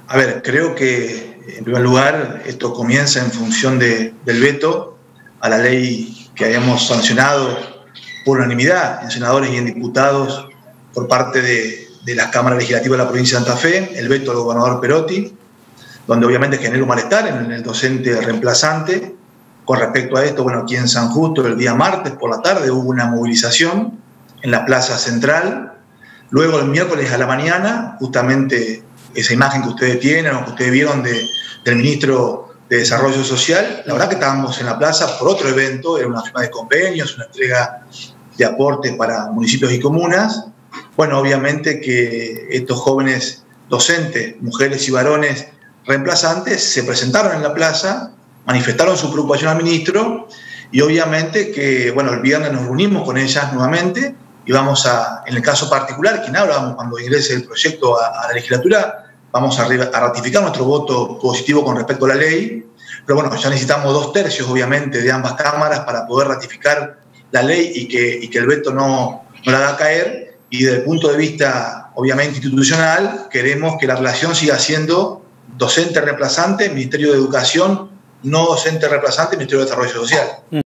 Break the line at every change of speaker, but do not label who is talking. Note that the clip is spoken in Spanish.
A ver, creo que en primer lugar esto comienza en función del veto a la ley que habíamos sancionado por unanimidad en senadores y en diputados por parte de la Cámara Legislativa de la provincia de Santa Fe, el veto al gobernador Perotti, donde obviamente generó un malestar en el docente reemplazante. Con respecto a esto, bueno, aquí en San Justo el día martes por la tarde hubo una movilización en la Plaza Central. Luego el miércoles a la mañana, justamente esa imagen que ustedes tienen o que ustedes vieron del ministro de Desarrollo Social, la verdad que estábamos en la plaza por otro evento, era una firma de convenios, una entrega de aportes para municipios y comunas. Bueno, obviamente que estos jóvenes docentes, mujeres y varones reemplazantes, se presentaron en la plaza, manifestaron su preocupación al ministro y obviamente que, bueno, el viernes nos reunimos con ellas nuevamente y vamos a, en el caso particular, quien hablábamos cuando ingrese el proyecto a la legislatura, vamos a ratificar nuestro voto positivo con respecto a la ley, pero bueno, ya necesitamos 2/3, obviamente, de ambas cámaras para poder ratificar la ley y que el veto no la haga caer, y desde el punto de vista, obviamente, institucional, queremos que la relación siga siendo docente reemplazante, Ministerio de Educación, no docente reemplazante, Ministerio de Desarrollo Social.